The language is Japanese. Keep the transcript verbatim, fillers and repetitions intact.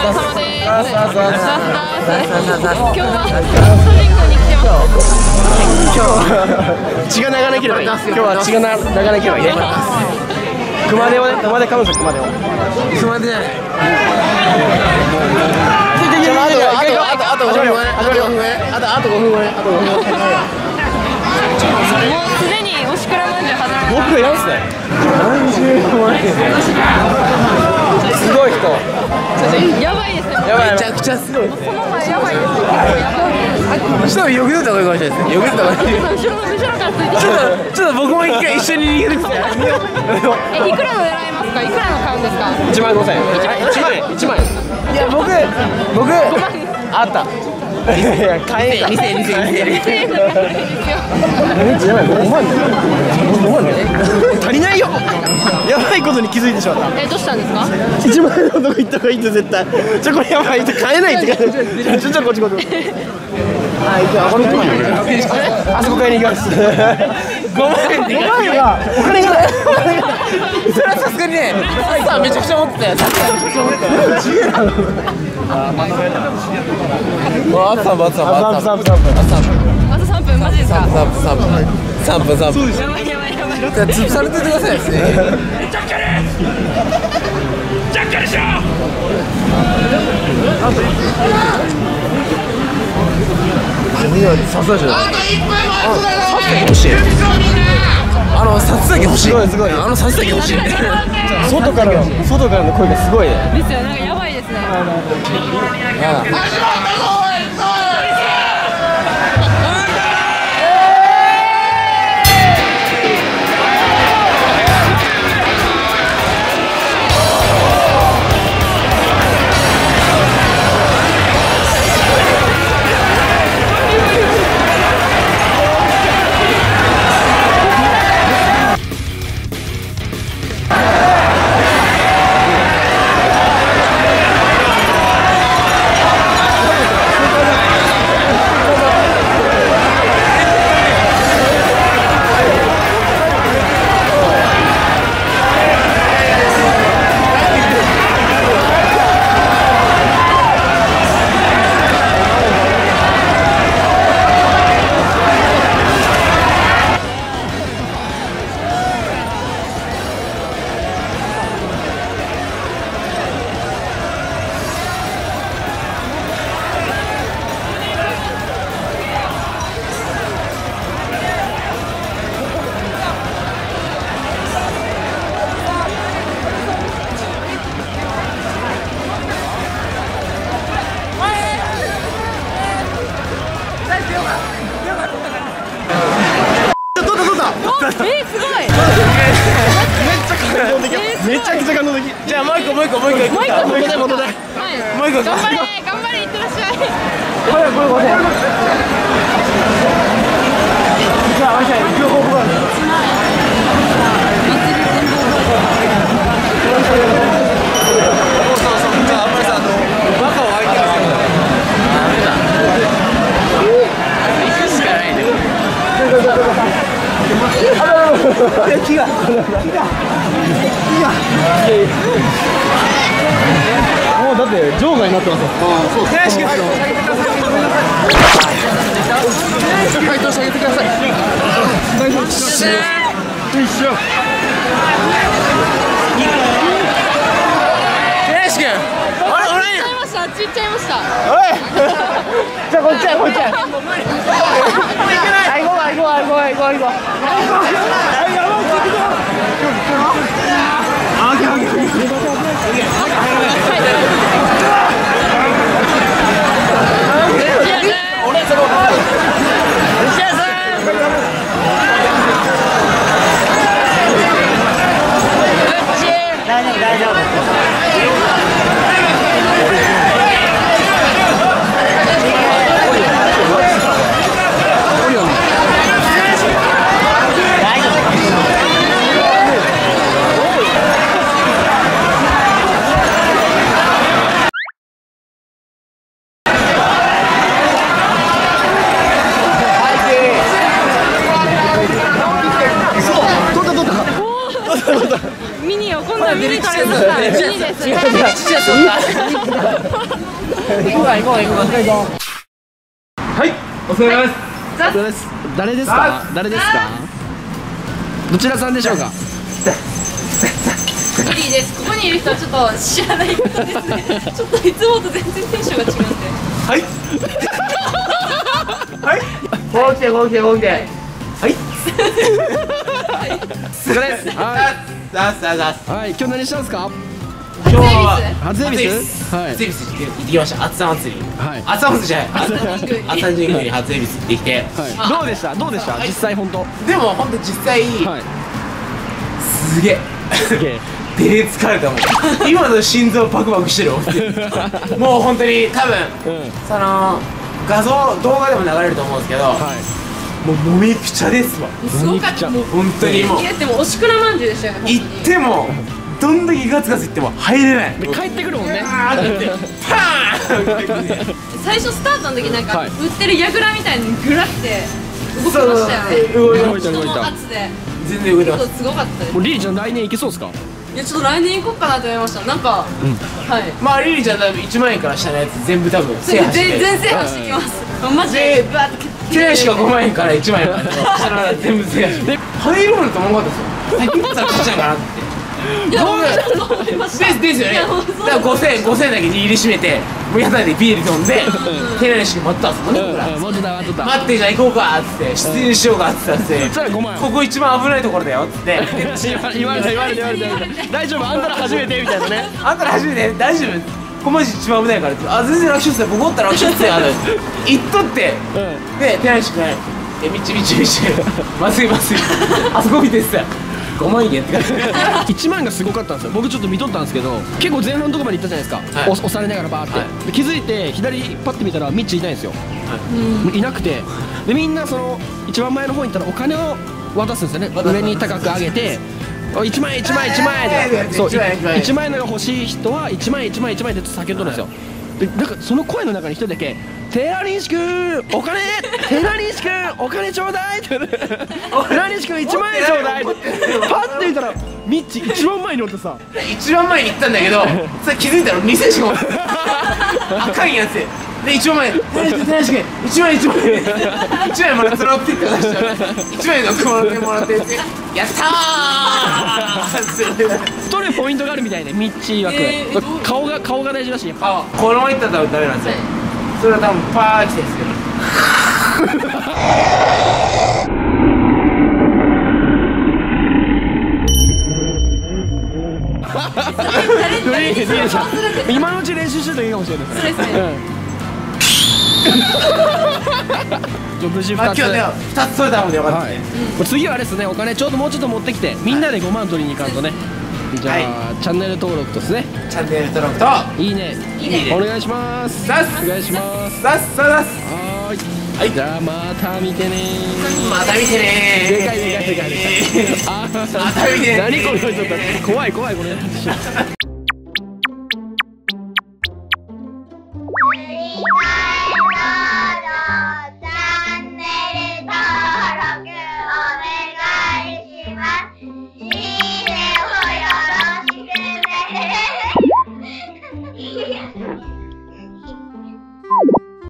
様です。今日は主人公に来てます。 今日血が流れなければいい。今日は血が流れなければいい。熊手をね、熊手買うんですよ、熊手を。熊手じゃない。あとあとあとごふん前、あとごふん前、あとあとごふん前、あとごふん前。もうすでにおしくらまんじゅう始まる。 僕がやんすね。すごい人。 やばいですね。 やばい、めちゃくちゃすごい。 その前やばいです。結構やばい。 ちょっとよく出た方がいいかもしれないですね。よく出た方がいい。 後ろの後ろからついて。 ちょっとちょっと僕も一回一緒に逃げるんですよ。 え、いくらの狙いますか。いくらの買うんですか。 一万五千円。一万円。一万円。いや僕僕あった。いや買えんか。二千円二千円二千円。二千円やばい。ごまんね。ごまんね。足りないよ。やばいことに気づいてしまった。 え、どうしたんですか。 一万円のとこ行った方がいいって絶対。ちょこれやばいって買えないって感じ。ちょちょこっちこっち。はい、じゃあこれ一万円。あそこ買いに行きます。ごまん円で。ごまん円はお金がない。それはさすがにね。さあめちゃくちゃ持ってたよ。さすがにめちゃくちゃ持ってた。すげえな。あとさんぷんあとさんぷんあとさんぷんあとさんぷんマジですか。 さんぷんさんぷんさんぷんさんぷん。 やばいやばいやばい。 潰されててください。ジャッカルジャッカルしろ。何よりさすがじゃない。あといっぷんも欲しい。あの札だけ欲しい。すごいすごい。あの札だけ欲しい。外からの外からの声がすごいね。 ですよ、なんかやばいですね。 やだ。 え、すごい。 めちゃくちゃ感動的。じゃあもう一個もう一個もう一個。もう一個もう一個もう一個。もう一個。 頑張れ頑張れいってらっしゃい。 これこれこれ。じゃあ、あいつ行く方向が。木が木が木がもうだって場外になってますよ。そうです。回答してあげてください。大丈夫です。よいしょ。林君、あれ俺ちっちゃいました。ちっちゃいました。 おい。じゃあこっちやこっちや。はい、行こう行こう行こう行こう行こう。あ、オッケーオッケーオッケー。俺その。大丈夫大丈夫。 こうか行こう行こう行こう。はい、お疲れ様です。 ザです。誰ですか？誰ですか？どちらさんでしょうか？ いいです。ここにいる人はちょっと知らない方ですね。ちょっといつもと全然テンションが違うんで。 はい。はい。こう来てこう来てこう来て。はい。お疲れです。はい。ザスザスザス。はい。今日何したんですか？今日は初恵比寿。はい。初恵比寿行ってきました。暑さ祭り。はい。暑さ祭りじゃない。暑さ神宮に初恵比寿行ってきて。どうでした？どうでした？実際本当。でも本当実際。はい。すげえ。すげえ。出れ疲れたもん。今の心臓バクバクしてる。もう本当に多分、その画像動画でも流れると思うんですけど、もう飲みくちゃですわ。 すごかった。もう本当にもう。 でもおしくらまんじゅうでしたよね。 行ってもどんだけガツガツ行っても入れない。帰ってくるもんね。パーン。 最初スタートの時なんか売ってるヤグラみたいにグラって動きましたよね。 動いた動いた。全然動いてます。 すごかったです。 もうリリちゃん来年行けそうですか？ いやちょっと来年行こうかなと思いました。なんか、うん、はい。まあリリちゃん多分いちまんえんから下のやつ全部多分制覇して。全然制覇してきます。マジでバーって。手しかごまんえんからいちまんえんまで下のやつ全部制覇して。で入ろうと思わなかったですよ。先にさっちゃうかなって。いやそう思いました。ですですよね。だからごせんごせんだけ握りしめて、もう屋台でビール飲んで、手練習待ったんですもんね。待ってた待ってた。待ってじゃあ行こうかっつって出演しようかっつって。ここ一番危ないところだよっつって。言われた言われた言われた。大丈夫あんたら初めてみたいなね。あんたら初めて大丈夫。ここマジ一番危ないからって。あ全然楽勝っすよ。僕おったら楽勝っすよ。行っとってで手練習くない。えみちみちみち。まっすぐまっすぐ。あそこ見てさ。ごまんえんっていちまんがすごかったんですよ。僕ちょっと見とったんですけど結構前半のとこまで行ったじゃないですか、はい、押されながらバーって、はい、気づいて左パッて見たらミッチいないんですよ、はい、いなくてでみんなその一番前の方に行ったらお金を渡すんですよね。上に高く上げていちまんえんいちまんえんいちまんえんでそういちまんえんのが欲しい人はいちまんえんいちまんえんいちまんえんって叫んどるんですよ。でなんかその声の中に一人だけ寺西くんお金寺西くんお金ちょうだいって寺西くんいちまんえんちょうだいってパッて見たらミッチいちまんまえに乗ってさいちまんまえに行ったんだけどそれ気づいたらにせんしか持って赤いやつでいちまんまえ寺西くんいちまんえんいちまんえんいちまんえんもらってもらってって話したらいちまんえんのもらってもらってってやったー取るポイントがあるみたいでミッチ曰く顔が顔が大事らしい。やっぱこのままいったらダメなんですよ。それは多分パー来てるんですよ。今のうち練習してるといいかもしれないですね。無事ふたつふたつ取れたのでよかったですね。次はあれですね、お金ちょうどもうちょっと持ってきてみんなでごまん取りに行かんとね。じゃあチャンネル登録とですね。チャンネル登録といいねお願いします。お願いします。はい。じゃあまた見てね。また見てね。でかいでかいでかいでかい。また見てね。何これちょっと怖い怖いこれ。